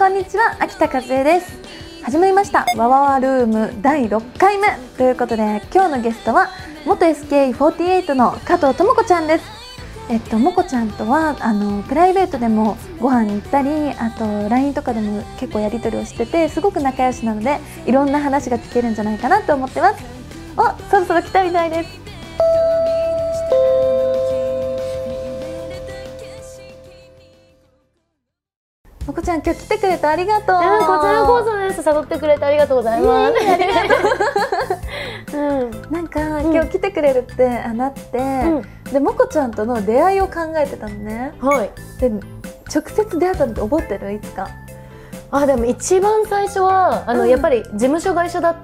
こんにちは、秋田和恵です。始まりましたわわわルーム第6回目ということで、今日のゲストは元 SKE48 の加藤智子ちゃんです。もこちゃんとはプライベートでもご飯に行ったり、あと LINE とかでも結構やり取りをしてて、すごく仲良しなのでいろんな話が聞けるんじゃないかなと思ってます。そろそろ来たみたいです。もこちゃん、今日来てくれてありがとう。 こちらこそです。誘ってくれてありがとうございます。 ありがとう。なんか今日来てくれるってなって、でもこちゃんとの出会いを考えてたのね。 はい。 で直接出会ったのって覚えてる？いつか。 でも一番最初はやっぱり事務所が一緒だって、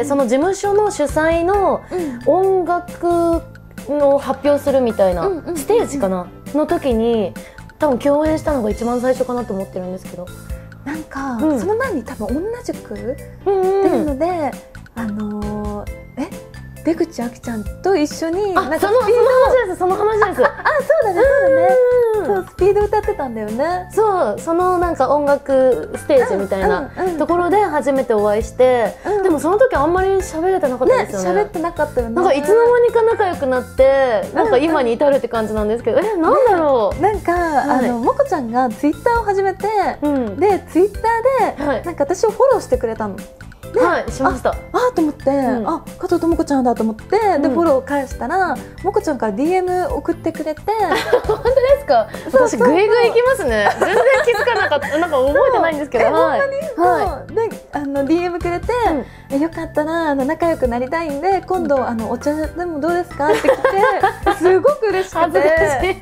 その事務所の主催の音楽の発表するみたいなステージかなの時に多分共演したのが一番最初かなと思ってるんですけど、 なんか、その前に多分同じくっていうので、出口あきちゃんと一緒になんかその話です。そうだね、そうだね。 そうスピード歌ってたんだよね。 そう、そのなんか音楽ステージみたいなところで初めてお会いして、でもその時あんまり喋れてなかったですよね。 喋ってなかったよね。 なんかいつの間にか仲良くなって、なんか今に至るって感じなんですけど、なんだろう。 なんかもこちゃんがツイッターを始めて、でツイッターでなんか私をフォローしてくれたの。 はい、しました。 と思って、加藤智子ちゃんだと思って、でフォローを返したら、もこちゃんから DM 送ってくれて。 本当ですか？私グイグイ行きますね。全然気づかなかった。なんか覚えてないんですけど。 はい。でDM くれて、よかったら仲良くなりたいんで今度お茶でもどうですかって来て、すごく嬉しくて。で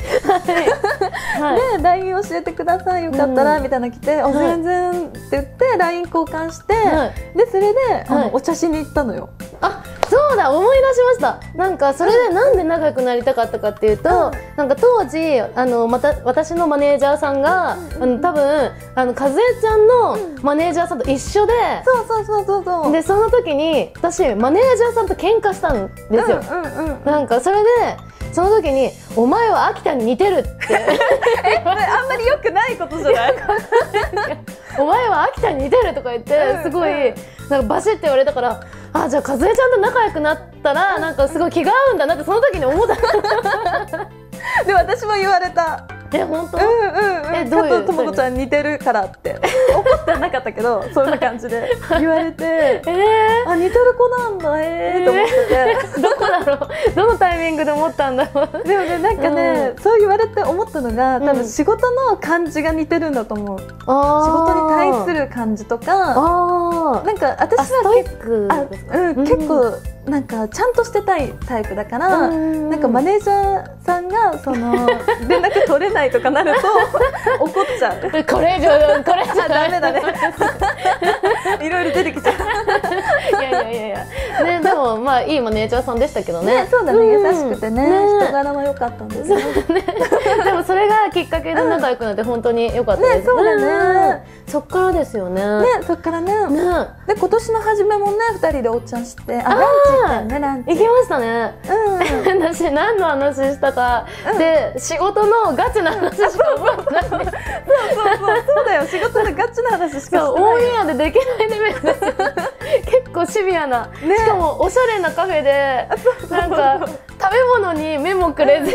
LINE 教えてください、よかったらみたいな来て、全然って言って LINE 交換して、でそれでお茶しに行ったのよ。 そうだ、思い出しました。なんかそれでなんで仲良くなりたかったかっていうと、なんか当時また私のマネージャーさんが多分和恵ちゃんのマネージャーさんと一緒で、 そうでその時に私マネージャーさんと喧嘩したんですよ。なんかそれでその時に「お前は秋田に似てる」ってあんまり良くないことじゃない？ お前は秋田に似てるとか言ってすごいなんかバシッて言われたから、じゃあ和恵ちゃんと仲良くなったらなんかすごい気が合うんだなってその時に思った。 で私も言われた。 本当？ 加藤智子ちゃん似てるからって怒ってなかったけど、そんな感じで言われて、似てる子なんだと思ってて、 どこだろう、どのタイミングで思ったんだろう。 でもね、なんかね、そう言われて思ったのが、多分仕事の感じが似てるんだと思う。仕事に対する感じとか、なんか私は結構なんかちゃんとしてたいタイプだから、なんかマネージャーさんが連絡取れないとかなると怒っちゃう。 これ以上ダメだね。いろいろ出てきちゃう。 いやね、でもまあいいマネージャーさんでしたけどね。 そうだね、優しくてね、人柄も良かったんですよね。 でもそれがきっかけで仲良くなって本当に良かったです。 そうだね。 そっからですよね。 そっからね。で今年の初めもね、2人でお茶して、ランチ行ったよね、ランチ。 行きましたね。私何の話したかで、仕事のガチな話しか覚えてない。 そうだよ、仕事のガチな話しかしてない。 オンエアでできないレベルですよ。結構シビアな、しかもおしゃれなカフェでなんか食べ物に目もくれず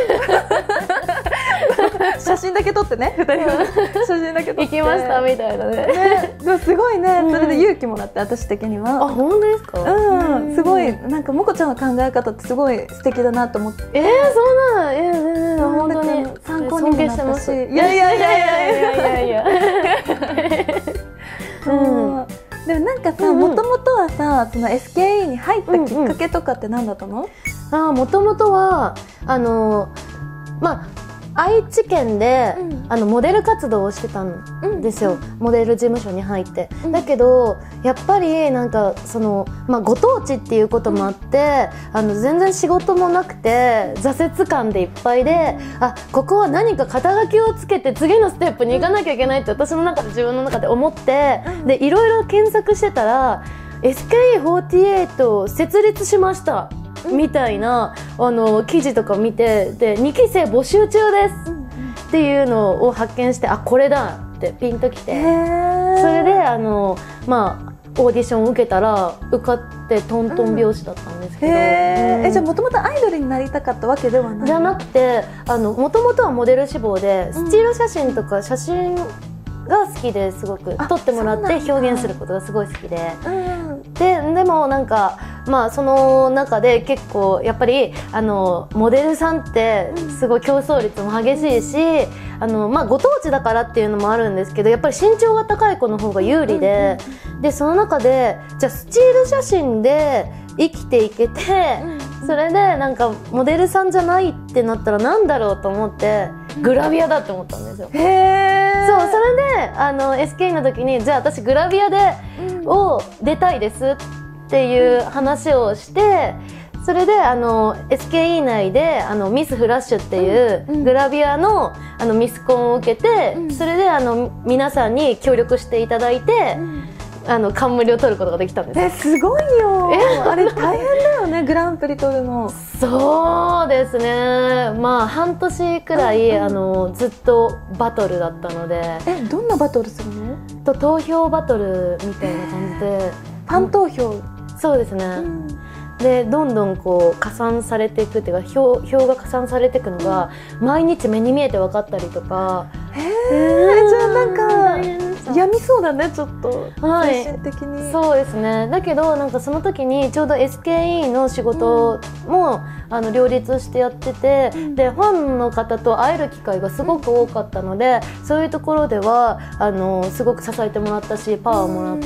写真だけ撮ってね、2人写真だけ撮って行きましたみたいなね。 すごいね、それで勇気もらって、私的には。 本当ですか？ すごいなんかもこちゃんの考え方ってすごい素敵だなと思って。 そうなの？本当に参考にもなったし。いやでもなんかさ、もともとはさ、その SKE に入ったきっかけとかって何だったの？ もともとは愛知県で、モデル活動をしてたんですよ。モデル事務所に入って、だけどやっぱりなんかご当地っていうこともあって、全然仕事もなくて挫折感でいっぱいで、ここは何か肩書きをつけて次のステップに行かなきゃいけないって私の中で自分の中で思って、でいろいろ検索してたら SKE48 設立しましたみたいな記事とか見て、で2期生募集中ですっていうのを発見して、あ、これだってピンときて、それでまあオーディションを受けたら受かってトントン拍子だったんですけど、 じゃあもともとアイドルになりたかったわけではない？ じゃなくて、もともとはモデル志望で、スチール写真とか写真が好きで、すごく撮ってもらって表現することがすごい好きで、でもなんかまあその中で結構やっぱりモデルさんってすごい競争率も激しいし、まあご当地だからっていうのもあるんですけど、やっぱり身長が高い子の方が有利で、でその中でじゃあスチール写真で生きていけて、それでなんかモデルさんじゃないってなったらなんだろうと思って、グラビアだって思ったんですよ。そう、それでSK の時に、じゃあ私グラビアで出たいですっていう話をして、それでSKE 内でミスフラッシュっていうグラビアのミスコンを受けて、それで皆さんに協力していただいて、冠を取ることができたんです。 すごいよ。あれ大変だよね、グランプリ取るの。 そうですね、まあ半年くらいずっとバトルだったので。 どんなバトルするの？ 投票バトルみたいな感じで、 ファン投票。 そうですね、でどんどんこう加算されていくっていうか、票が加算されていくのが毎日目に見えて分かったりとか。 じゃあなんか病みそうだね、ちょっと精神的に。 そうですね。だけどなんかその時にちょうど SKE の仕事も両立してやってて、でファンの方と会える機会がすごく多かったので、そういうところではすごく支えてもらったし、パワーをもらって、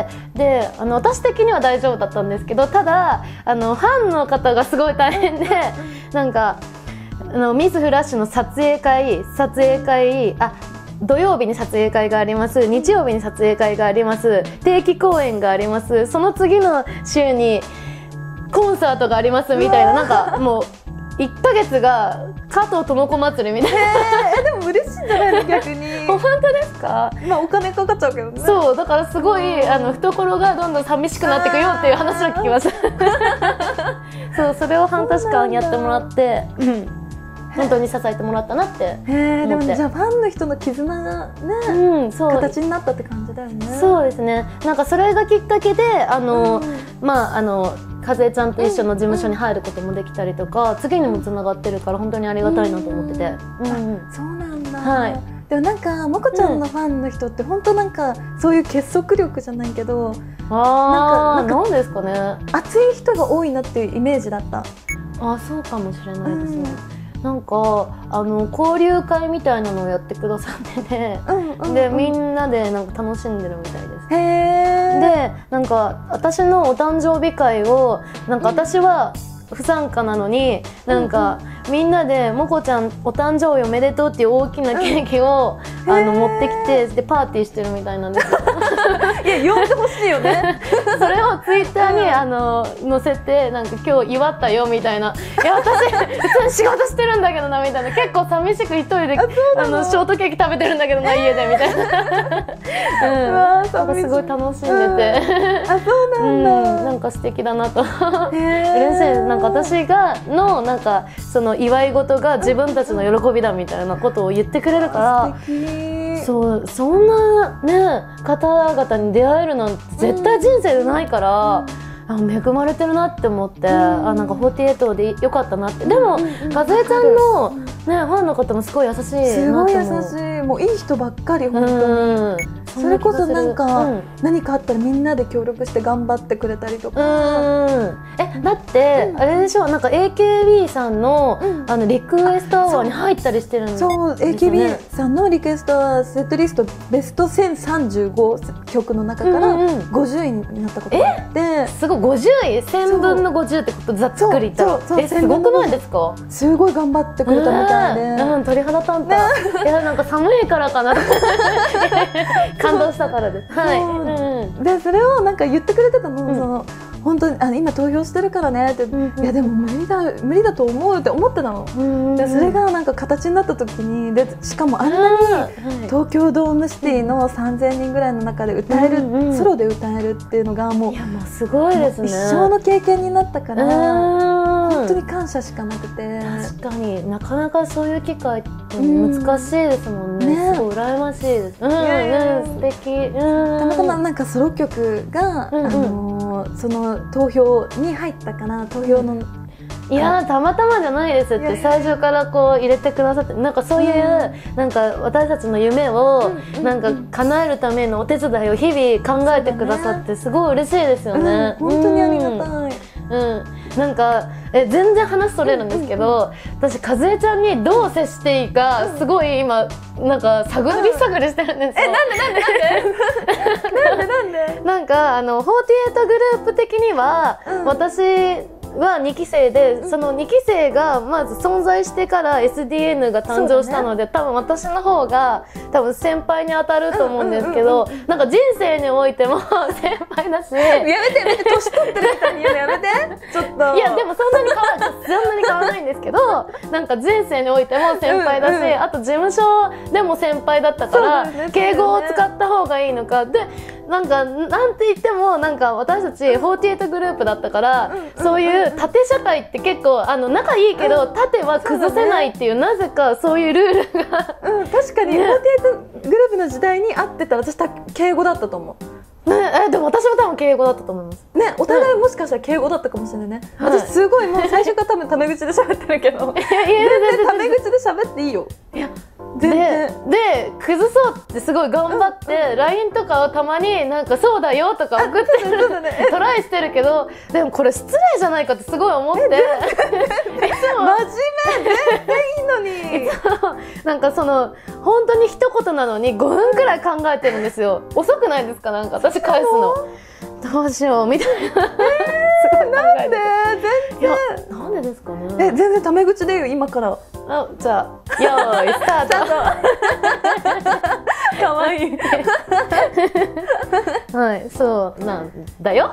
で私的には大丈夫だったんですけど、ただファンの方がすごい大変で、なんかミスフラッシュの撮影会、土曜日に撮影会があります、日曜日に撮影会があります、定期公演があります、その次の週にコンサートがありますみたいな、なんかもう1ヶ月が加藤智子祭りみたいな。 でも嬉しいんじゃないの、逆に。 本当ですか？ まあお金かかっちゃうけどね。 そうだからすごい懐がどんどん寂しくなっていくよっていう話を聞きました。そう、それを半年間やってもらって、本当に支えてもらったなって思って。 でもじゃあファンの人の絆がね、形になったって感じだよね。 そうですね。なんかそれがきっかけでまあ風ちゃんと一緒の事務所に入ることもできたりとか、次にもつながってるから本当にありがたいなと思ってて。 そうなんだ。 はい。 でもなんかもこちゃんのファンの人って本当なんかそういう結束力じゃないけど、 なんですかね。 熱い人が多いなっていうイメージだった。 そうかもしれないですね。なんか交流会みたいなのをやってくださってて、でみんなでなんか楽しんでるみたいです。でなんか私のお誕生日会をなんか私は不参加なのに、なんかみんなで「もこちゃんお誕生日おめでとう」っていう大きなケーキを持ってきて、でパーティーしてるみたいなんですよ。 いや呼んでほしいよね。 それをツイッターに載せて、なんか今日祝ったよみたいな。いや私普通に仕事してるんだけどなみたいな、結構寂しく一人でショートケーキ食べてるんだけどな家でみたいな。なんかすごい楽しんでて、 そうなんだ。 なんか素敵だなと。嬉しい。なんか私のなんかその祝い事が自分たちの喜びだみたいなことを言ってくれるから、そんなね方々に出会えるなんて絶対人生でないから、恵まれてるなって思って、なんか48でよかったなって。でも風江ちゃんのねファンの方もすごい優しいなと思う。 すごい優しい。もういい人ばっかり、本当に。それこそなんか何かあったらみんなで協力して頑張ってくれたりとか。 だってあれでしょ、なんか AKB さんのリクエストアワーに入ったりしてるんですよね。 そう、AKB さんのリクエストはセットリストベスト1035曲の中から50位になったことがあって。 すごい。50位、1000分の50ってことざっくり言ったら、すごくないですか？ すごい頑張ってくれたみたいで、 鳥肌立った。いやなんか寒いからかな。感動したからです。はい。 でそれをなんか言ってくれてたの、その本当に今投票してるからねって、いやでも無理だと思うって思ってたの。でそれがなんか形になった時に、でしかもあんなに東京ドームシティの3000人ぐらいの中で歌える、ソロで歌えるっていうのがもう、 いやもうすごいですね。 一生の経験になったから。 本当に感謝しかなくて。 確かになかなかそういう機会って難しいですもんね。すごい羨ましいです。素敵。 たまたまなんかソロ曲がその投票に入ったから、投票のいやたまたまじゃないですって最初からこう入れてくださって、なんかそういうなんか私たちの夢をなんか叶えるためのお手伝いを日々考えてくださってすごい嬉しいですよね。 本当にありがたい。 なんか全然話それるんですけど、私和江ちゃんにどう接していいかすごい今なんか探りしてるんですよ。なんでなんか48グループ的には私は2期生で、その2期生がまず存在してから SDN が誕生したので、多分私の方が多分先輩に当たると思うんですけど、なんか人生においても先輩だし、やめて年取ってるみたいに言うのやめてちょっと。 いやでもそんなに変わらないんですけど、なんか人生においても先輩だし、あと事務所でも先輩だったから、敬語を使った方がいいのかで、なんかなんて言ってもなんか私たち48グループだったから、そういう縦社会って結構仲いいけど縦は崩せないっていう、なぜかそういうルールが確かに48グループの時代に合ってたら私敬語だったと思う。 でも私も多分敬語だったと思いますね。お互いもしかしたら敬語だったかもしれないね。私すごいもう最初から多分タメ口で喋ってるけど、全然タメ口で喋っていいよ。いやで崩そうってすごい頑張って LINE とかをたまになんかそうだよとか送ってトライしてるけど、でもこれ失礼じゃないかってすごい思って、 真面目全然いいのに、 なんかその本当に一言なのに5分くらい考えてるんですよ。遅くないですか？なんか私返すのどうしようみたいな。 なんで全然なんでですかね。 全然タメ口で言う今から。 じゃあよーいスタート。 かわいい。 はい、そうなんだよ。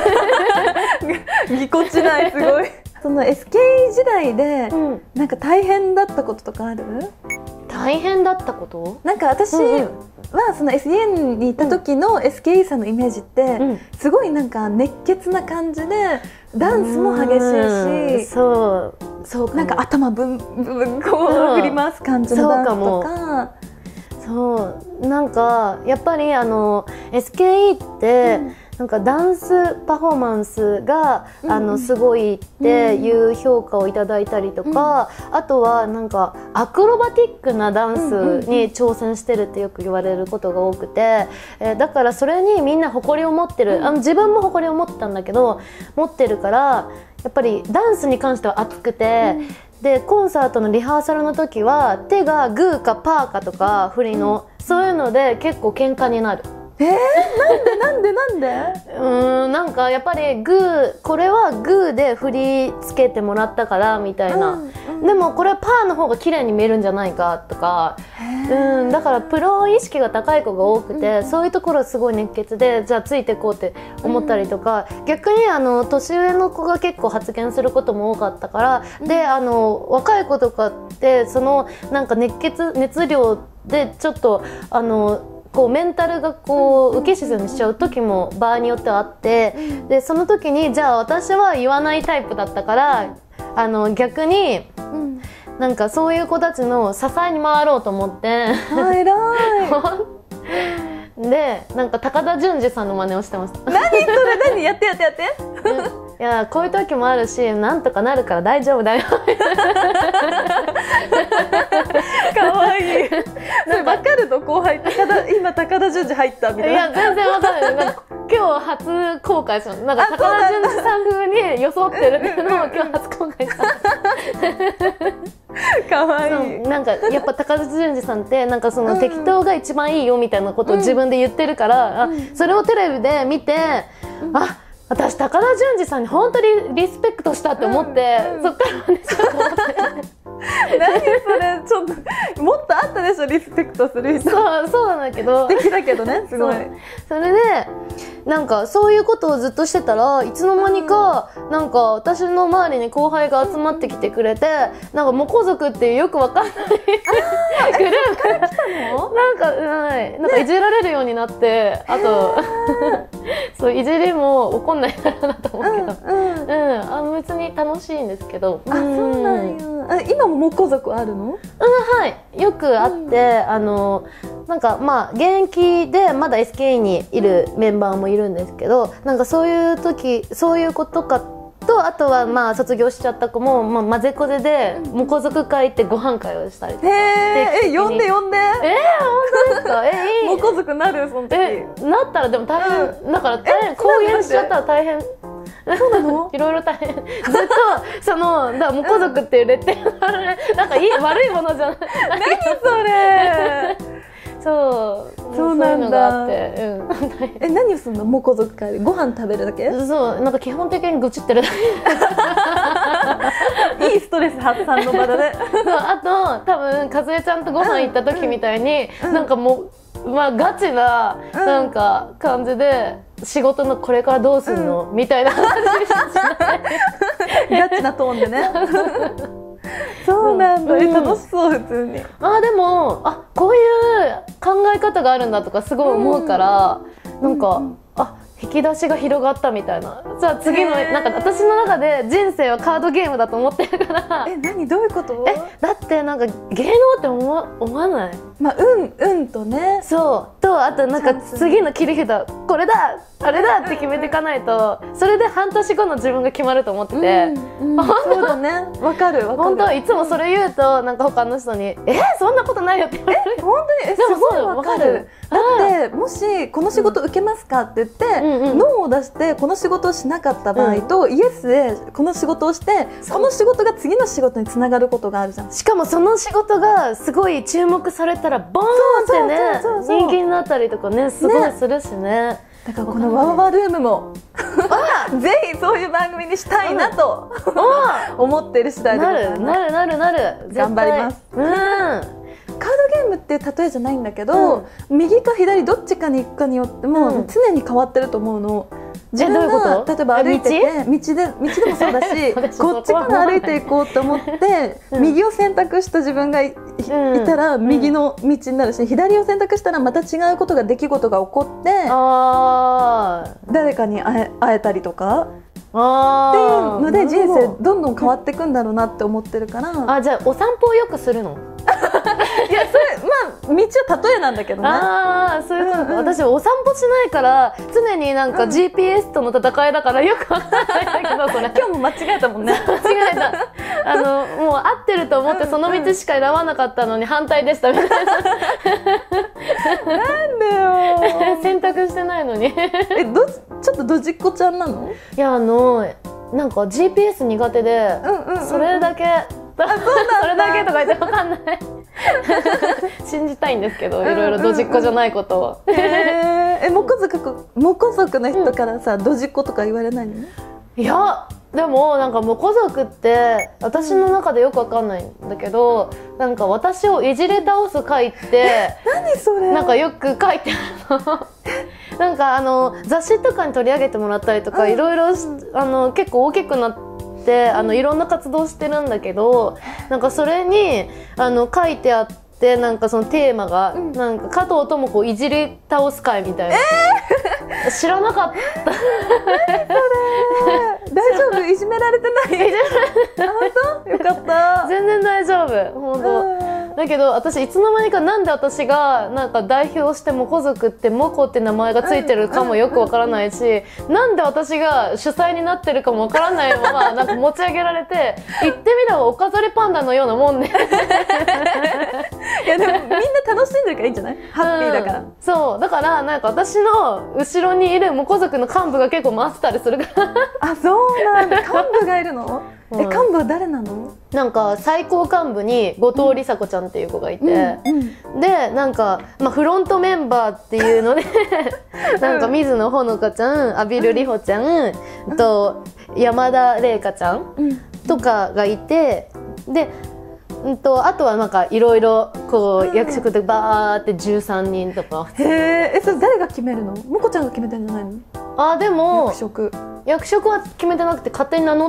ぎこちないすごい。その SK 時代でなんか大変だったこととかある？ 大変だったこと？なんか私はその SDN にいた時の SKE さんのイメージってすごいなんか熱血な感じでダンスも激しいし、そうなんか頭ぶんこう振り回す感じのダンスとか。 そうなんかやっぱりSKE ってなんかダンスパフォーマンスがすごいっていう評価をいただいたりとか、あとはなんかアクロバティックなダンスに挑戦してるってよく言われることが多くて、だからそれにみんな誇りを持ってる、自分も誇りを持ってたんだけど持ってるから、やっぱりダンスに関しては熱くて。でコンサートのリハーサルの時は手がグーかパーかとか振りのそういうので結構喧嘩になる。 なんでなんかやっぱりこれはグーで振り付けてもらったからみたいな、でもこれはパーの方が綺麗に見えるんじゃないかとか、だからプロ意識が高い子が多くて、そういうところすごい熱血でじゃあついてこうって思ったりとか、逆に年上の子が結構発言することも多かったから、で若い子とかってそのなんか熱量でちょっとこうメンタルがこう浮き沈みしちゃう時も場合によってはあって、でその時にじゃあ私は言わないタイプだったから逆に、なんかそういう子たちの支えに回ろうと思って、 偉いでなんか高田純次さんの真似をしてました。 何それ何やって、 いやこういう時もあるしなんとかなるから大丈夫だよ。 かわいい。それ分かるの？後輩今高田純次入ったみたいな。 いや全然分かんない。なんか今日初公開したの。なんか高田純次さん風に装ってるっていうのを今日初公開した。 かわいい。 なんかやっぱ高田純次さんってなんかその適当が一番いいよみたいなことを自分で言ってるから、それをテレビで見て、私高田純次さんに本当にリスペクトしたって思って、そっから真似しようと思って。 何それちょっともっとあったでしょリスペクトする人。 そうなんだけど素敵だけどねすごい。 それでなんかそういうことをずっとしてたらいつの間にかなんか私の周りに後輩が集まってきてくれて、なんかモコ族っていうよくわかんないグループなんかいじられるようになって、あとそういじりも怒んないからなと思うけど、別に楽しいんですけど。 あ、そうなんや。今もモコ族あるの？ はい、よくあって、なんかまあ現役でまだ SKE にいるメンバーもいるんですけど、なんかそういう時そういうことかと、あとはまあ卒業しちゃった子も、まあ、混ぜこぜでモコ族会ってご飯会をしたりとか。 呼んで。 本当ですか？いい。 モコ族なるその時。 なったらでも大変、だから大変公言しちゃったら大変。 そうなの？ いろいろ大変。ずっとだからモコ族っていうレッテルなんか悪いものじゃない。 何それ。そうなんだ。何をすんの？モコ族会でご飯食べるだけ？ そう、なんか基本的に愚痴ってるだけ。いいストレス発散の場だね。 あと多分かずえちゃんとご飯行った時みたいに、なんかもうまあガチななんか感じで。仕事のこれからどうすんの、みたいな話しないガチなトーンでね。そうなんだ。楽しそう普通に。 でもこういう考え方があるんだとかすごい思うから、なんか引き出しが広がったみたいな。じゃあ次のなんか私の中で人生はカードゲームだと思ってるから。 何どういうこと？ だってなんか芸能って思わない？ まあ運とね。 そうと、あとなんか次の切り札これだあれだって決めていかないと、それで半年後の自分が決まると思ってて。 そうだね。わかる。 本当いつもそれ言うとなんか他の人にそんなことないよって言われる。 本当にすごいわかる。だってもしこの仕事受けますかって言ってノーを出してこの仕事をしなかった場合と、イエスでこの仕事をしてこの仕事が次の仕事につながることがあるじゃん。 しかもその仕事がすごい注目されたらボーンってね人気になったりとかねすごいするしね。 だからこのワワワルームもぜひそういう番組にしたいなと思っている次第でございます。 なる頑張ります。カードゲームって例えじゃないんだけど、右か左どっちかに行くかによっても常に変わってると思うの。自分が例えば歩いてて道でもそうだしこっちから歩いていこうと思って右を選択した自分がいたら右の道になるし、左を選択したらまた違うことが出来事が起こって誰かに会えたりとかっていうので人生どんどん変わっていくんだろうなって思ってるから。 じゃあお散歩をよくするの？ いやそれ道は例えなんだけどね。 そういうことか。私お散歩しないから常になんか GPS との戦いだからよくわかんないんだけど、それ今日も間違えたもんね。 間違えた。もう合ってると思ってその道しか選ばなかったのに反対でしたみたいな。なんでよ。 選択してないのに。 ちょっとドジっ子ちゃんなの？ いやなんか GPS 苦手でそれだけそれだけとか言って分かんない。信じたいんですけど、いろいろドジっ子じゃないことを。 モコ族の人からさ、ドジっ子とか言われないの？ いやでもなんかモコ族って私の中でよくわかんないんだけど、なんか私をいじれ倒す回って何それ？ なんかよく書いてあるの。なんか雑誌とかに取り上げてもらったりとか、いろいろ結構大きくなっていろんな活動してるんだけど、なんかそれに書いてあって、なんかそのテーマが、なんか加藤智子いじり倒す会みたいな。知らなかった。 大丈夫？いじめられてない？本当？よかった。 全然大丈夫。本当。だけど私いつの間にかなんで私がなんか代表してモコ族ってモコって名前がついてるかもよくわからないし、なんで私が主催になってるかもわからないままなんか持ち上げられて、言ってみればお飾りパンダのようなもんで。 いやでもみんな楽しんでるからいいんじゃない？ハッピーだから。 そうだからなんか私の後ろにいるモコ族の幹部が結構回ってたりするから。 あ、そうなんだ。幹部がいるの？幹部は誰なの？ なんか最高幹部に後藤梨紗子ちゃんっていう子がいて、でなんか、フロントメンバーっていうのでなんか水野ほのかちゃん、阿比留里穂ちゃんと山田麗香ちゃんとかがいて、であとはなんかいろいろこう役職でバーって13人とか。 へえ、それ誰が決めるの？もこちゃんが決めてるんじゃないの？ でも役職は決めてなくて勝手に名乗って、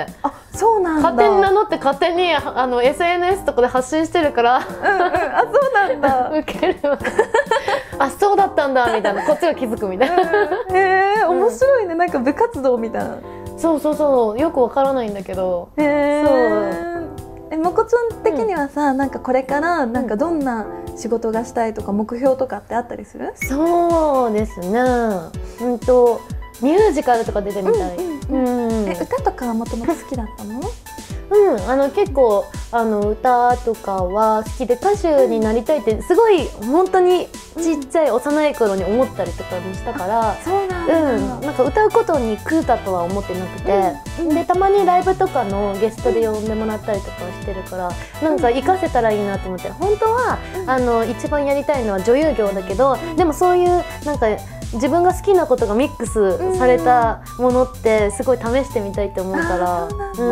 そうなんだ。 勝手に名乗って勝手にSNS とかで発信してるから、 そうなんだ。 ウケる。そうだったんだみたいな、こっちが気づくみたいな。 へえ、面白いね。なんか部活動みたいな。 そうよくわからないんだけど。 へえ。もこちゃん的にはさ、なんかこれからなんかどんな仕事がしたいとか目標とかってあったりする？ そうですね。ミュージカルとか出てみたい。 歌とかはもともと好きだったの？ 結構歌とかは好きで、歌手になりたいってすごい本当にちっちゃい幼い頃に思ったりとかもしたから、なんか歌うことに苦だとは思ってなくて、でたまにライブとかのゲストで呼んでもらったりとかしてるから、なんか活かせたらいいなと思って。本当は一番やりたいのは女優業だけど、でもそういうなんか自分が好きなことがミックスされたものってすごい試してみたいって思うから。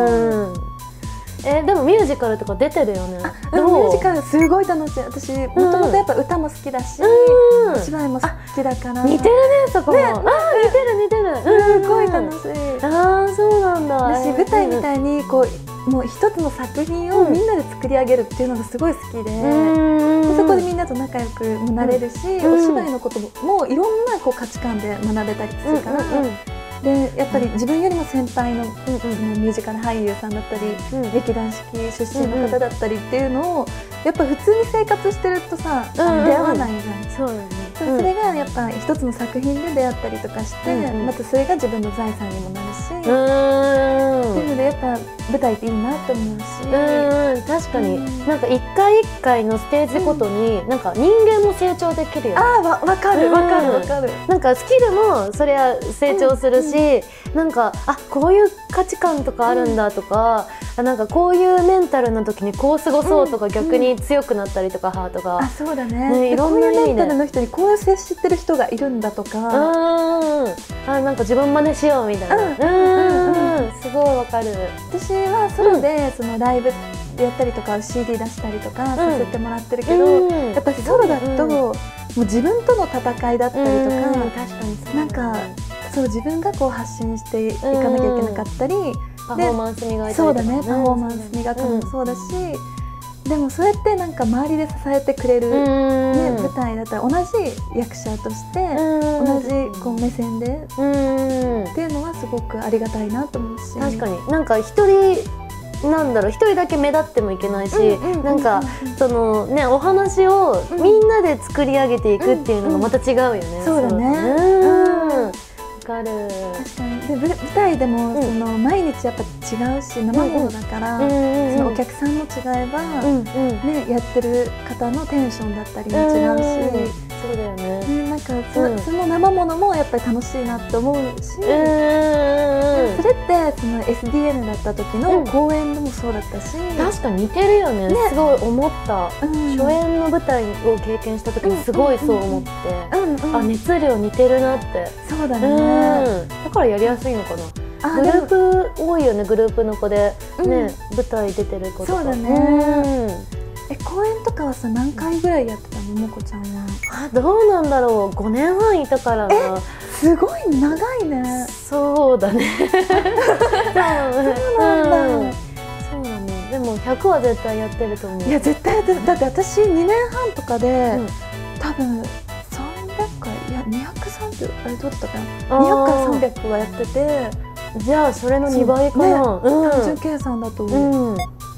でもミュージカルとか出てるよね。 ミュージカルすごい楽しい。私もともとやっぱ歌も好きだし、お芝居も好きだから。 似てるね、そこも。似てる。 すごい楽しい。 そうなんだ。 私舞台みたいにこうもう一つの作品をみんなで作り上げるっていうのがすごい好きで、そこでみんなと仲良くもなれるし、お芝居のこともいろんなこう価値観で学べたりするから。でやっぱり自分よりも先輩の、そのミュージカル俳優さんだったり、劇団四季出身の方だったりっていうのをやっぱ普通に生活してるとさ、出会わないじゃん。 そうだね。 それがやっぱ一つの作品で出会ったりとかして、またそれが自分の財産にもなるし、っていうのでやっぱ舞台っていいなと思うし。 確かに、なんか一回一回のステージごとになんか人間も成長できるよね。 わかる。 なんかスキルもそりゃ成長するし、なんかこういう価値観とかあるんだとか、なんかこういうメンタルの時にこう過ごそうとか、逆に強くなったりとかハートが。 そうだね。いろんなメンタルの人にこう接してる人がいるんだとか、 なんか自分真似しようみたいな。すごいわかる。 私はソロでそのライブでやったりとか CD 出したりとかさせてもらってるけど、やっぱりソロだともう自分との戦いだったりとか、なんかそう自分がこう発信していかなきゃいけなかったり、 パフォーマンス磨いたりとか。 そうだね、パフォーマンス磨くのもそうだし、でもそうやってなんか周りで支えてくれる、舞台だったら同じ役者として同じこう目線でっていうのはすごくありがたいなと思うし。 確かになんか一人だけ目立ってもいけないし、なんかそのね、お話をみんなで作り上げていくっていうのがまた違うよね。 そうだね。 確かに。 で舞台でもその毎日やっぱ違うし生ものだから、そのお客さんも違えばね、やってる方のテンションだったりも違うし、 そうだよね。 なんかその生ものもやっぱり楽しいなって思うし、それってその SDN だった時の公演でもそうだったし、 確かに似てるよね。すごい思った。初演の舞台を経験した時にすごいそう思って、熱量似てるなって。 そうだね。 だからやりやすいのかな。グループ多いよね。グループの子でね、舞台出てる子とか。 そうだね。公演とかはさ何回ぐらいやってたの、もこちゃんは？ どうなんだろう。5年半いたからな。 すごい長いね。 そうだね。 そうなんだ。 そうだね。でも100は絶対やってると思う。 いや絶対やってる。だって私2年半とかで多分300回、いや230、あれどうだったかな、200から300はやってて、 じゃあそれの2倍かな。 単純計算だと思う。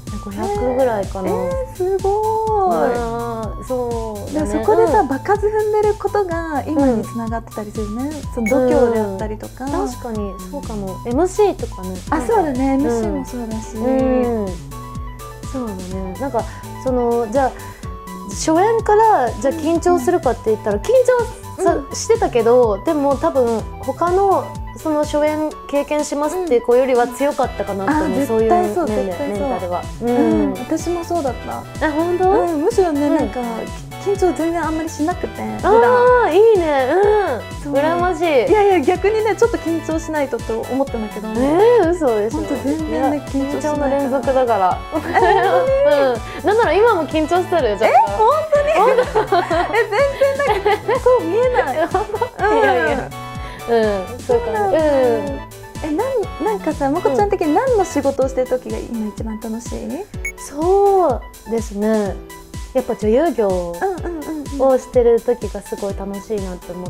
500ぐらいかな。 すごい。そうだね。 そこでさ場数踏んでることが今につながってたりするね。その度胸であったりとか。 確かにそうかも。MC とかね。 そうだね。MC もそうだし。 そうだね。なんかそのじゃあ初演からじゃあ緊張するかって言ったら緊張してたけど、でも多分他のその初演経験しますっていう子よりは強かったかなって思う。そういうメンタルは。 私もそうだった。 本当？ むしろね、なんか緊張全然あんまりしなくて、普段。 ああいいね、 そう羨ましい。 いやいや、逆にねちょっと緊張しないとと思ったんだけど、 嘘でしょ。 本当全然ね緊張しないから。 緊張の連続だから。なんなら今も緊張してるじゃん。 本当に？全然なんかそう見えない。 いやいや、そうかね。 なんかさ、まこちゃん的に何の仕事をしてる時が今一番楽しい？ そうですね。やっぱ女優業をしてる時がすごい楽しいなって思って、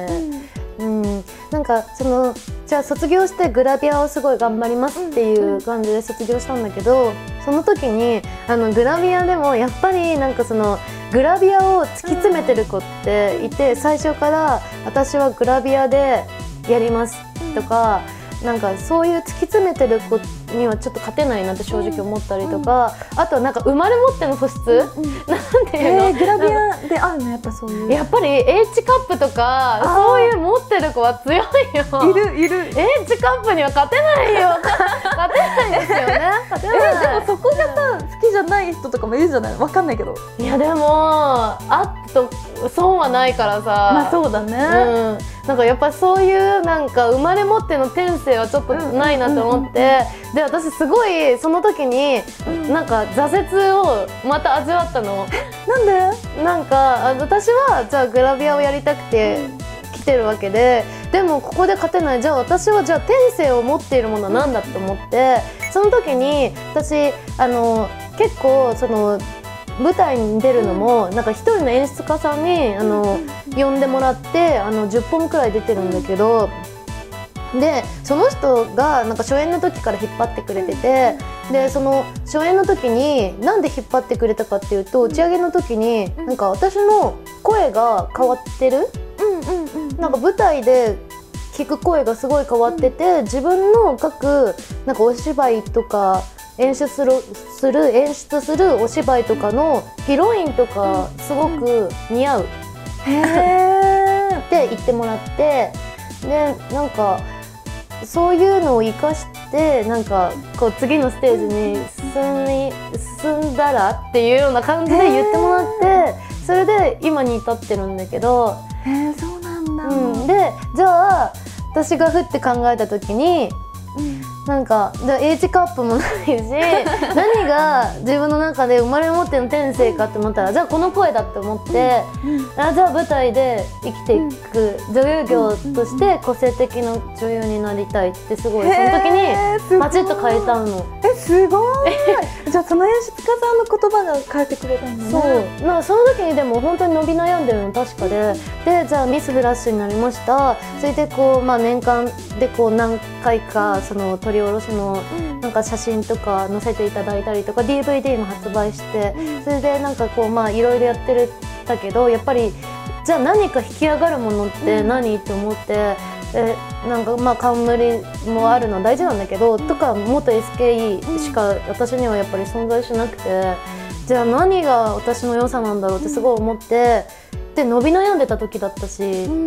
なんかじゃあ卒業してグラビアをすごい頑張りますっていう感じで卒業したんだけど、その時にグラビアでもやっぱりなんかグラビアを突き詰めてる子っていて、最初から私はグラビアでやりますとか。なんかそういう突き詰めてる子にはちょっと勝てないなって正直思ったりとか、あとはなんか生まれ持っての素質、なんていうの、 グラビアであるのやっぱそういう。 やっぱり H カップとかそういう持ってる子は強いよ。 いる。 H カップには勝てないよ。勝てないですよね。勝てない。 でもそこがさ好きじゃない人とかもいるじゃない。わかんないけど。 いやでも損はないからさ。 まあそうだね。 なんかやっぱそういうなんか生まれ持っての天性はちょっとないなと思って、で私すごいその時になんか挫折をまた味わったの。 なんで？ なんか私はじゃあグラビアをやりたくて来てるわけで、でもここで勝てない、じゃあ私はじゃあ天性を持っているものは何だと思って、その時に私結構舞台に出るのもなんか一人の演出家さんに呼んでもらって10本くらい出てるんだけど、でその人がなんか初演の時から引っ張ってくれてて、でその初演の時になんで引っ張ってくれたかっていうと、打ち上げの時になんか私の声が変わってる、なんか舞台で聞く声がすごい変わってて、自分の書くなんかお芝居とか演出するお芝居とかのヒロインとかすごく似合うって言ってもらって、でなんかそういうのを生かしてなんかこう次のステージに進んだらっていうような感じで言ってもらって、それで今に至ってるんだけど、 そうなんだ。 でじゃあ私がふって考えた時に、なんかH カップもないし何が自分の中で生まれ持っての天性かって思ったら、じゃあこの声だって思って、じゃあ舞台で生きていく女優業として個性的な女優になりたいってすごいその時にパチッと変えたの。 すごい。じゃあその演出家さんの言葉が変えてくれたんだね。 そう、その時にでも本当に伸び悩んでるの確かで、じゃあミスフラッシュになりました。それでこう年間でこう何回か撮り下ろしのなんか写真とか載せていただいたりとか DVD も発売して、それでなんかこういろいろやってるんだけど、やっぱりじゃあ何か引き上がるものって何って思って、なんか冠もあるのは大事なんだけどとか元 SKE しか私にはやっぱり存在しなくて、じゃあ何が私の良さなんだろうってすごい思って、で伸び悩んでた時だったし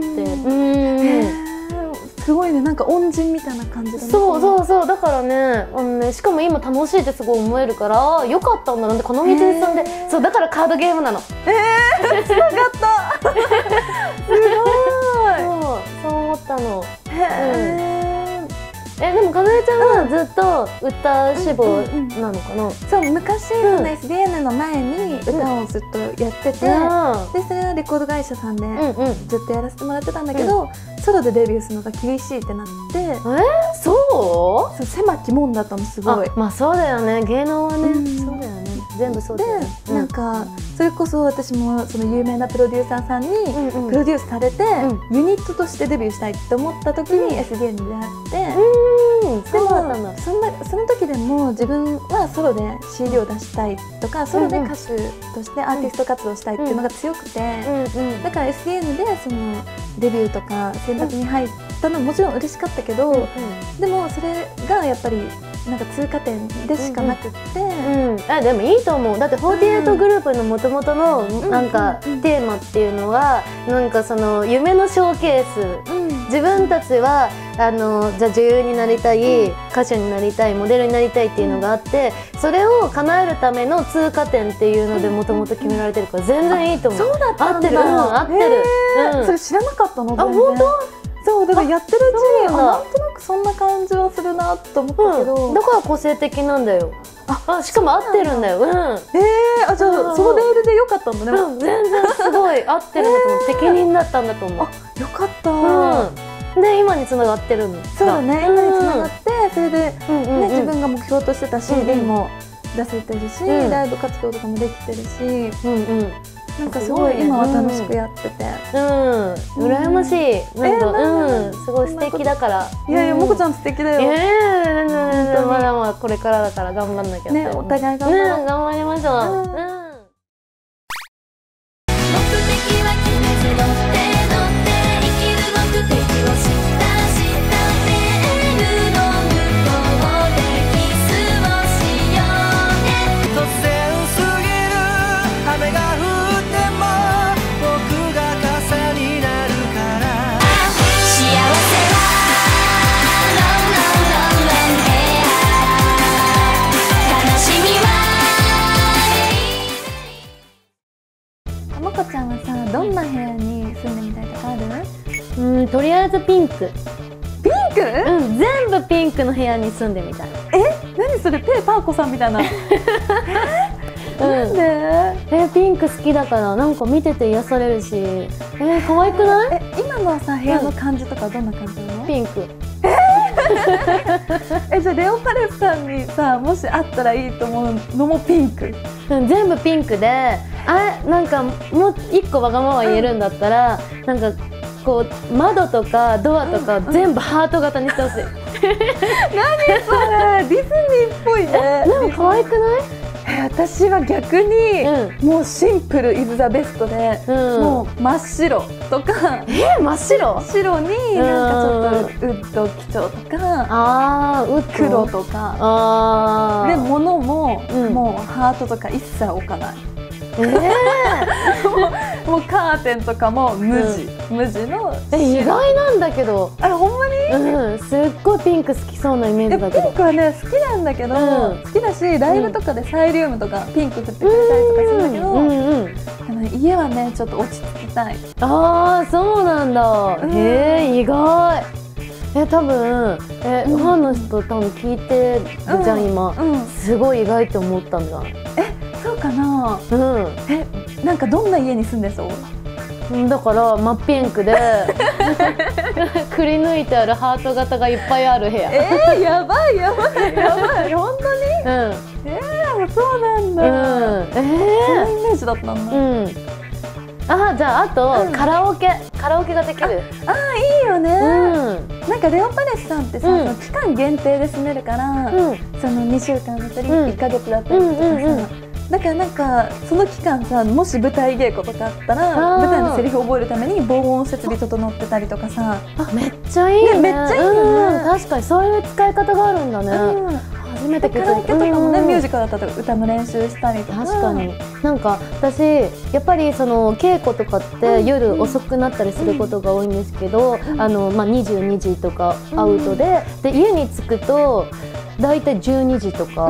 すごいね、なんか恩人みたいな感じだね。 そうだからね、しかも今楽しいってすごい思えるからよかったんだなって、この道に進んで、そうだからカードゲームなの。 つながった。すごい。 そう思ったの。でもかなえちゃんはずっと歌志望なのかな。 そう、昔SDN の前に歌をずっとやってて、でそれはレコード会社さんでずっとやらせてもらってたんだけど、ソロでデビューするのが厳しいってなって、そう狭き門だったのすごい。 そうだよね、芸能はね。そうだよね、全部そうだよね。 でなんかそれこそ私もその有名なプロデューサーさんにプロデュースされてユニットとしてデビューしたいって思った時に SDN に出会って、でもその時でも自分はソロで CD を出したいとか、ソロで歌手としてアーティスト活動したいっていうのが強くて、だから SDN でそのデビューとか選抜に入っったのもちろん嬉しかったけど、でもそれがやっぱりなんか通過点でしかなくって、 でもいいと思う。だって48グループの元々のなんかテーマっていうのはなんかその夢のショーケース、自分たちはじゃあ女優になりたい、歌手になりたい、モデルになりたいっていうのがあって、それを叶えるための通過点っていうのでもともと決められてるから全然いいと思う。 そうだったんだ。 合ってる。 それ知らなかったの？ あ、本当？ そうだからやってるうちになんとなくそんな感じはするなと思ったけど、 だから個性的なんだよ。しかも合ってるんだよ。じゃあそのレールでよかったんだね。 全然すごい合ってるんだと思う。適任だったんだと思う。 よかった。 で今につながってるんだ。 そうだね、今につながって、それで自分が目標としてた CD も出せてるし、ライブ活動とかもできてるし、なんかすごい今は楽しくやってて、 羨ましい。なんかすごい素敵だから。 いやいや、もこちゃん素敵だよ。 まだまだこれからだから頑張んなきゃって。 お互い頑張りましょう。 もこちゃんはさ、どんな部屋に住んでみたいとかある？ とりあえずピンク。 ピンク？ 全部ピンクの部屋に住んでみたい。 何それ、ペーパー子さんみたいな。なんで？ ピンク好きだから、なんか見てて癒されるし。可愛くない？ 今のさ、部屋の感じとかどんな感じなの？ ピンク。 じゃあレオパレスさんにさ、もしあったらいいと思うのもピンク？ 全部ピンクで、なんかもう一個わがまま言えるんだったら、なんかこう窓とかドアとか全部ハート型にしてほしい。 何それ、ディズニーっぽいね。 でも可愛くない？ 私は逆に、もうシンプルイズザベストで、もう真っ白とか。 真っ白？ 白になんかちょっとウッド基調とか、黒とかで、物ももうハートとか一切置かない。もうカーテンとかも無地の。 意外なんだけど。 ほんまに？ すっごいピンク好きそうなイメージだけど。 ピンクはね好きなんだけど、好きだし、ライブとかでサイリウムとかピンク振ってくれたりとかするんだけど、でも家はねちょっと落ち着きたい。 そうなんだ。意外。多分ファンの人多分聞いてるじゃん今。すごい意外って思ったんだ。 そうかな。なんかどんな家に住んでそう？ だから真っピンクでくり抜いてあるハート型がいっぱいある部屋。 やばいやばいやばい、本当に？そうなんだ。そのイメージだったんだ。 じゃああとカラオケができる。 いいよね。なんかレオパレスさんってさ、その期間限定で住めるから、その2週間だったり1ヶ月だったりとかさ、だからなんかその期間さ、もし舞台稽古とかあったら舞台のセリフ覚えるために防音設備整ってたりとかさ。 めっちゃいいね。 めっちゃいいよね。 確かにそういう使い方があるんだね。初めて聞いた。 カラオケとかもね、ミュージカルだったら歌の練習したりとか。 確かに。なんか私やっぱりその稽古とかって夜遅くなったりすることが多いんですけど、22時とかアウトで家に着くとだいたい12時とか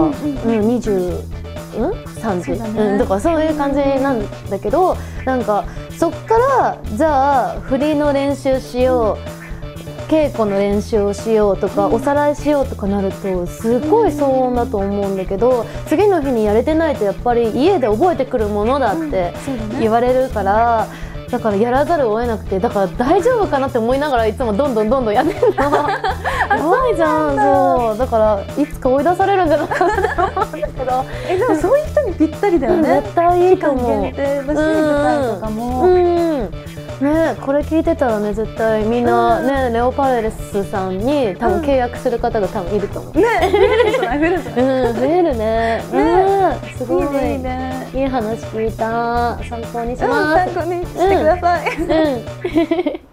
3時、だからそういう感じなんだけど、なんかそっからじゃあ振りの練習しよう、稽古の練習をしようとか、おさらいしようとかなるとすごい騒音だと思うんだけど、次の日にやれてないとやっぱり家で覚えてくるものだって言われるから、だからやらざるを得なくて、だから大丈夫かなって思いながらいつもどんどんやってるの。やばいじゃん。そうだからいつか追い出されるんじゃないかなって思うんだけど。 でもそういう人にぴったりだよね。 絶対いいと思う。 期間限定だし、舞台とかも。 ね、これ聞いてたらね、絶対みんなね、レオパレスさんに多分契約する方が多分いると思う。 増えるじゃない、増えるじゃない。 増えるね。すごいいいね。 いい話聞いた。参考にします。 参考にしてください。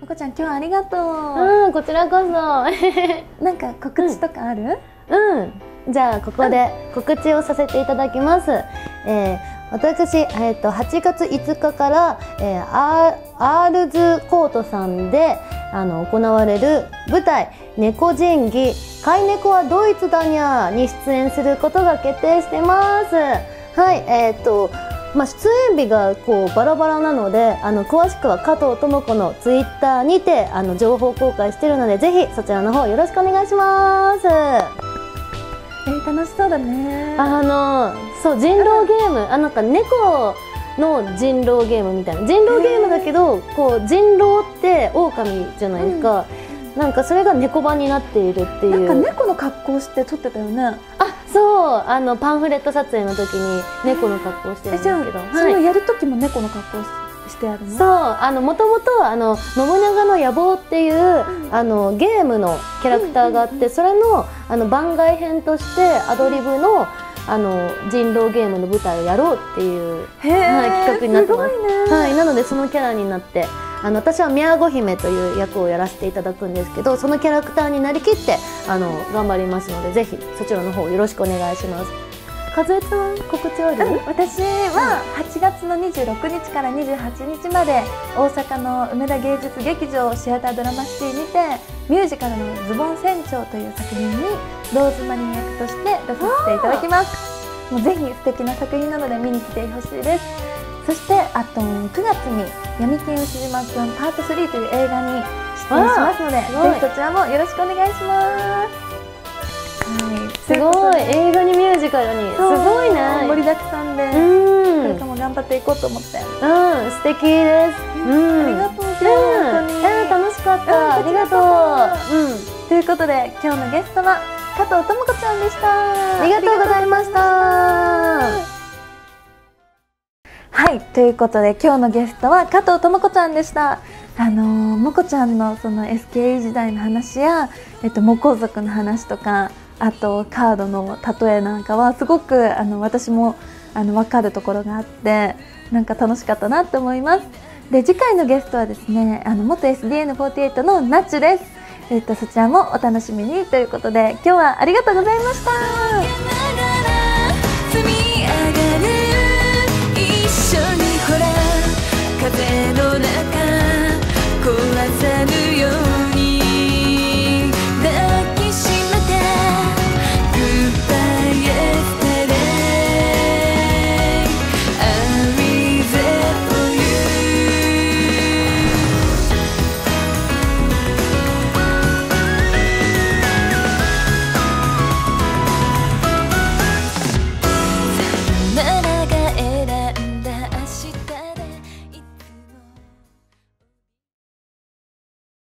もこちゃん今日はありがとうん、こちらこそなんか告知とかある？ じゃあここで告知をさせていただきます。私、8月5日から、アールズコートさんで行われる舞台「猫仁義飼い猫はドイツだにゃ」に出演することが決定してます。はい、出演日がこうバラバラなので詳しくは加藤智子のツイッターにて情報公開しているので、ぜひそちらの方よろしくお願いします。 楽しそうだね。 そう、人狼ゲーム、なんか猫の人狼ゲームみたいな、人狼ゲームだけどこう人狼って狼じゃないですか、なんかそれが猫版になっているっていう。 なんか猫の格好して撮ってたよね。 あ、そう、パンフレット撮影の時に猫の格好してるんですけど、 それをやる時も猫の格好してやるの？ そう、もともと信長の野望っていう、ゲームのキャラクターがあって、それの番外編としてアドリブの人狼ゲームの舞台をやろうっていう、企画になってます。はい、なのでそのキャラになって、私は宮子姫という役をやらせていただくんですけど、そのキャラクターになりきって頑張りますので、ぜひそちらの方よろしくお願いします。かずえちゃん、告知ある？ 私は8月の26日から28日まで大阪の梅田芸術劇場シアタードラマシティにてミュージカルのズボン船長という作品にローズマリー役として出させていただきます。もうぜひ素敵な作品なので見に来てほしいです。そしてあと9月に闇金牛島くんパート3という映画に出演しますので、ぜひそちらもよろしくお願いします。 すごい、映画にミュージカルに、すごいね、 盛りだくさんで、これからも頑張っていこうと思って。 素敵です。 ありがとう、本当に楽しかった。ありがとう。 ということで今日のゲストは加藤智子ちゃんでした。 ありがとうございました。 はい、ということで今日のゲストは加藤智子ちゃんでした。もこちゃんのその SKE 時代の話や、モコ族の話とか、あとカードの例えなんかはすごく私も分かるところがあって、なんか楽しかったなって思います。で、次回のゲストはですね、元 SDN48 のナッチュです。そちらもお楽しみにということで、今日はありがとうございました。一緒にほら風の中